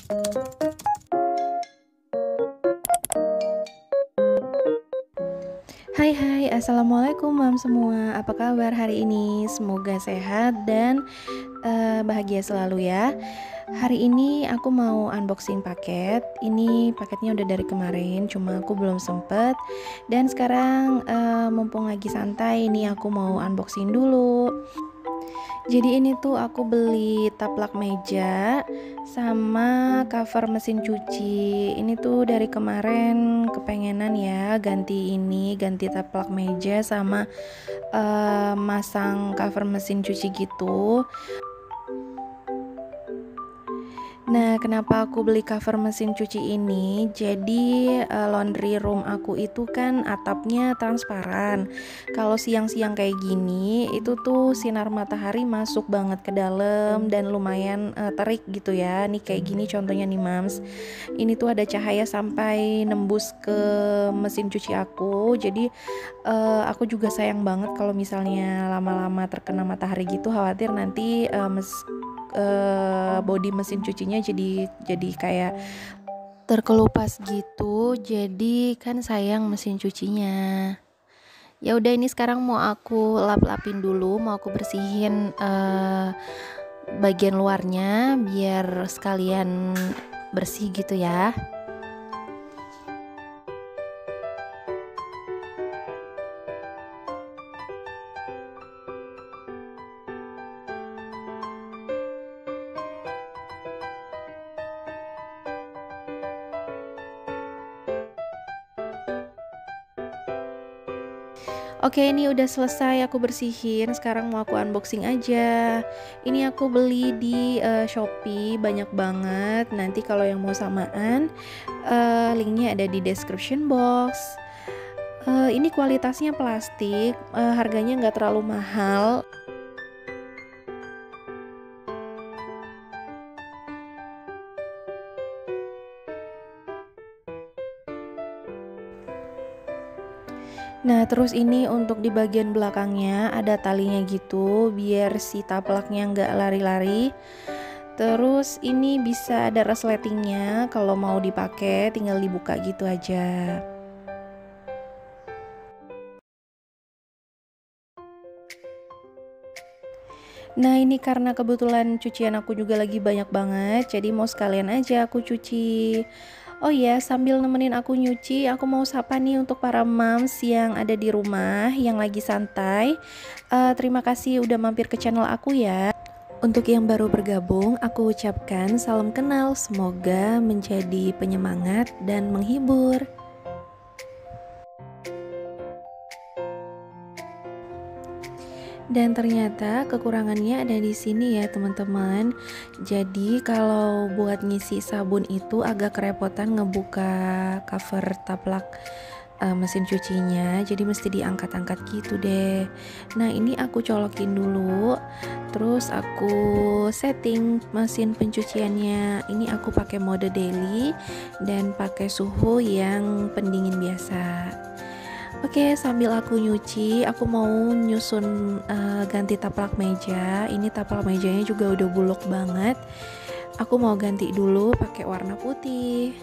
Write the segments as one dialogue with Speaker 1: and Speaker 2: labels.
Speaker 1: Hai hai, assalamualaikum mam semua. Apa kabar hari ini? Semoga sehat dan bahagia selalu ya. Hari ini aku mau unboxing paket. Ini paketnya udah dari kemarin, cuma aku belum sempet. Dan sekarang mumpung lagi santai, ini aku mau unboxing dulu. Jadi ini tuh aku beli taplak meja sama cover mesin cuci. Ini tuh dari kemarin kepengenan ya ganti taplak meja sama masang cover mesin cuci gitu. Nah, kenapa aku beli cover mesin cuci ini? Jadi laundry room aku itu kan atapnya transparan. Kalau siang-siang kayak gini, itu tuh sinar matahari masuk banget ke dalam dan lumayan terik gitu ya. Nih kayak gini contohnya nih Mams. Ini tuh ada cahaya sampai nembus ke mesin cuci aku. Jadi aku juga sayang banget kalau misalnya lama-lama terkena matahari gitu, khawatir nanti bodi mesin cucinya jadi kayak terkelupas gitu, jadi kan sayang mesin cucinya. Ya udah, ini sekarang mau aku lap-lapin dulu, mau aku bersihin bagian luarnya biar sekalian bersih gitu ya. Oke, ini udah selesai aku bersihin. Sekarang mau aku unboxing aja. Ini aku beli di Shopee, banyak banget. Nanti kalau yang mau samaan, linknya ada di description box. Ini kualitasnya plastik, harganya nggak terlalu mahal. Nah, terus ini untuk di bagian belakangnya ada talinya gitu biar si taplaknya nggak lari-lari. Terus ini bisa ada resletingnya, kalau mau dipakai tinggal dibuka gitu aja. Nah, ini karena kebetulan cucian aku juga lagi banyak banget, jadi mau sekalian aja aku cuci. Oh ya, sambil nemenin aku nyuci, aku mau sapa nih untuk para moms yang ada di rumah, yang lagi santai. Terima kasih udah mampir ke channel aku ya. Untuk yang baru bergabung, aku ucapkan salam kenal, semoga menjadi penyemangat dan menghibur. Dan ternyata kekurangannya ada di sini ya teman-teman. Jadi kalau buat ngisi sabun itu agak kerepotan ngebuka cover taplak mesin cucinya. Jadi mesti diangkat-angkat gitu deh. Nah, ini aku colokin dulu. Terus aku setting mesin pencuciannya. Ini aku pakai mode daily dan pakai suhu yang pendingin biasa. Oke, sambil aku nyuci, aku mau nyusun ganti taplak meja. Ini taplak mejanya juga udah buluk banget. Aku mau ganti dulu pakai warna putih.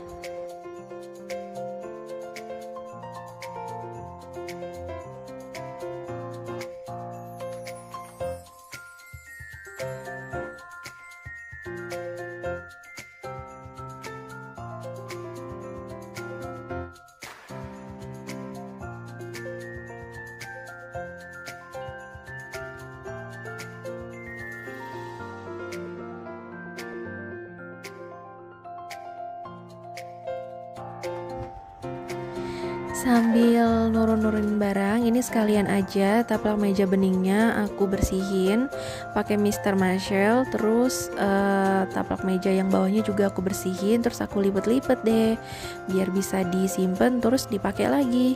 Speaker 1: Sambil nurun-nurunin barang, ini sekalian aja taplak meja beningnya aku bersihin pakai Mr. Marshall. Terus taplak meja yang bawahnya juga aku bersihin, terus aku lipet-lipet deh biar bisa disimpan terus dipakai lagi.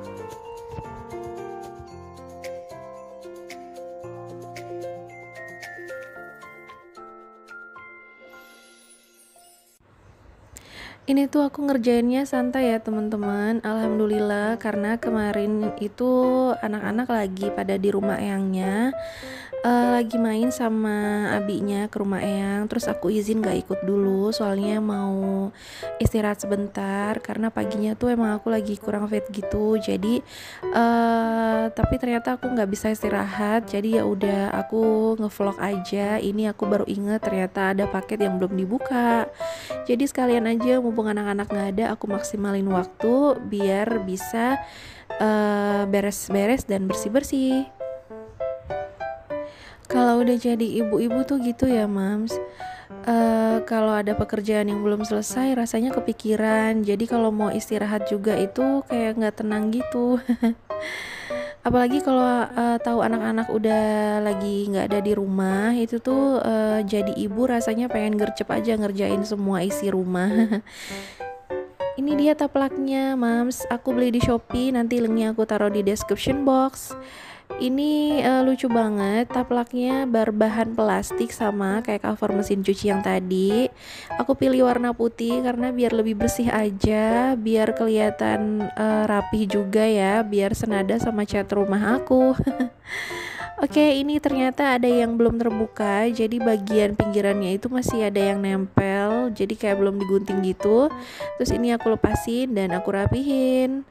Speaker 1: Ini tuh aku ngerjainnya santai ya teman-teman. Alhamdulillah, karena kemarin itu anak-anak lagi pada di rumah eyangnya. lagi main sama abinya ke rumah eyang, terus aku izin gak ikut dulu soalnya mau istirahat sebentar karena paginya tuh emang aku lagi kurang fit gitu. Jadi tapi ternyata aku nggak bisa istirahat, jadi ya udah aku ngevlog aja. Ini aku baru inget ternyata ada paket yang belum dibuka, jadi sekalian aja mumpung anak-anak nggak ada, aku maksimalin waktu biar bisa beres-beres dan bersih-bersih. Kalau udah jadi ibu-ibu tuh gitu ya, Mams. Kalau ada pekerjaan yang belum selesai, rasanya kepikiran. Jadi kalau mau istirahat juga itu kayak nggak tenang gitu. Apalagi kalau tahu anak-anak udah lagi nggak ada di rumah, itu tuh jadi ibu rasanya pengen gercep aja ngerjain semua isi rumah. Ini dia taplaknya, Mams. Aku beli di Shopee, nanti linknya aku taruh di description box. Ini lucu banget, taplaknya berbahan plastik sama kayak cover mesin cuci yang tadi. Aku pilih warna putih karena biar lebih bersih aja, biar kelihatan rapih juga ya, biar senada sama cat rumah aku. Oke, ini ternyata ada yang belum terbuka, jadi bagian pinggirannya itu masih ada yang nempel, jadi kayak belum digunting gitu. Terus ini aku lepasin dan aku rapihin.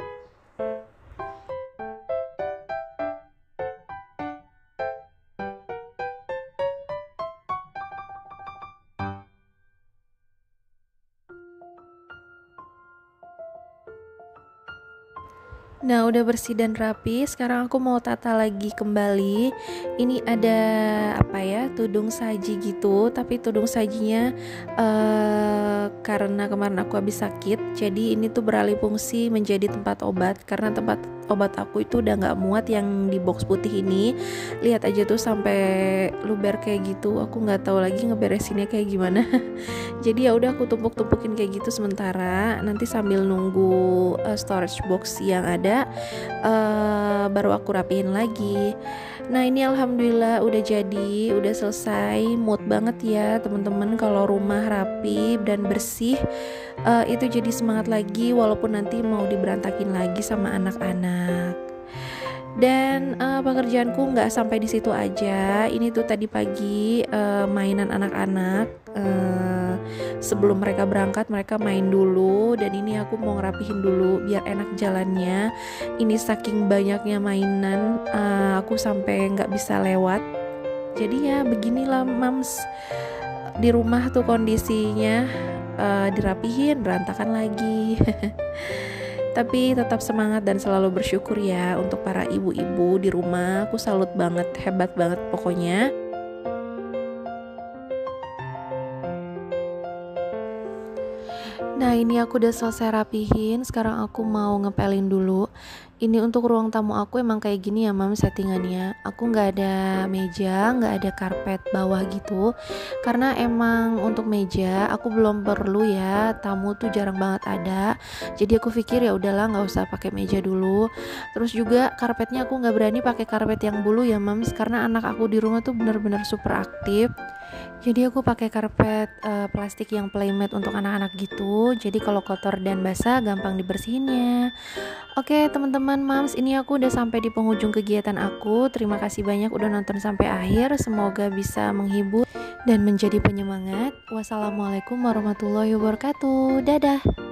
Speaker 1: Nah, udah bersih dan rapi. Sekarang aku mau tata lagi kembali. Ini ada apa ya? Tudung saji gitu, tapi tudung sajinya karena kemarin aku habis sakit, jadi ini tuh beralih fungsi menjadi tempat obat karena tempat obat aku itu udah nggak muat yang di box putih ini. Lihat aja tuh sampai luber kayak gitu. Aku nggak tahu lagi ngeberesinnya kayak gimana. Jadi ya udah aku tumpuk-tumpukin kayak gitu sementara. Nanti sambil nunggu storage box yang ada baru aku rapihin lagi. Nah, ini alhamdulillah udah jadi, udah selesai. Mood banget ya teman-teman kalau rumah rapi dan bersih, itu jadi semangat lagi walaupun nanti mau diberantakin lagi sama anak-anak. Dan pekerjaanku nggak sampai di situ aja. Ini tuh tadi pagi mainan anak-anak. Sebelum mereka berangkat, mereka main dulu. Dan ini aku mau ngerapihin dulu biar enak jalannya. Ini saking banyaknya mainan, aku sampai nggak bisa lewat. Jadi ya beginilah Mams, di rumah tuh kondisinya, dirapihin berantakan lagi. Tapi tetap semangat dan selalu bersyukur ya untuk para ibu-ibu di rumah. Aku salut banget, hebat banget pokoknya. Nah, ini aku udah selesai rapihin. Sekarang aku mau ngepelin dulu. Ini untuk ruang tamu aku emang kayak gini ya, Mam, settingannya. Aku nggak ada meja, nggak ada karpet bawah gitu. Karena emang untuk meja aku belum perlu ya. Tamu tuh jarang banget ada. Jadi aku pikir ya udahlah nggak usah pakai meja dulu. Terus juga karpetnya aku nggak berani pakai karpet yang bulu ya, Mams, karena anak aku di rumah tuh bener-bener super aktif. Jadi aku pakai karpet plastik yang playmate untuk anak-anak gitu. Jadi kalau kotor dan basah gampang dibersihinnya. Oke teman-teman Mams, ini aku udah sampai di penghujung kegiatan aku. Terima kasih banyak udah nonton sampai akhir. Semoga bisa menghibur dan menjadi penyemangat. Wassalamualaikum warahmatullahi wabarakatuh. Dadah.